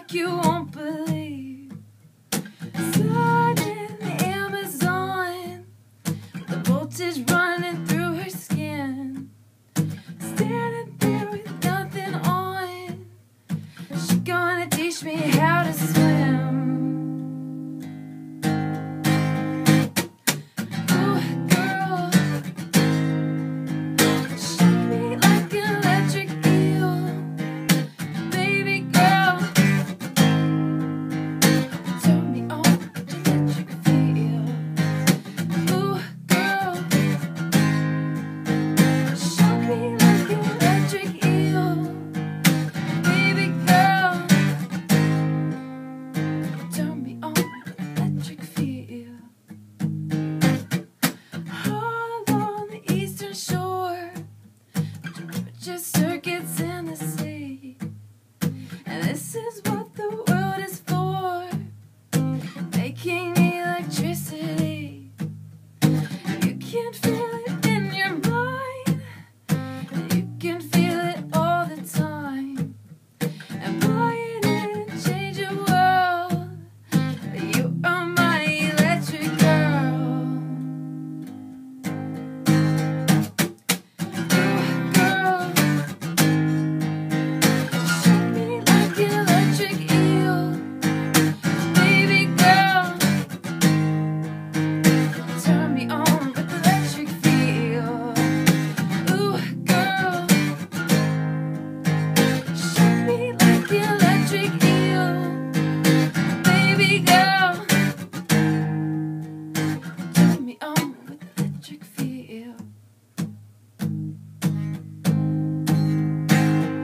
like you won't believe. Sliding the Amazon, the voltage running through her skin. Standing there with nothing on, she gonna teach me how to swim. Circuits in the sea, and this is what the world is for, making electricity. You can feel it in your mind, and you can feel it all the time, and buy it and change the world. You are my electric girl.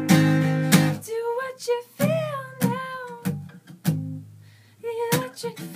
You feel now, electric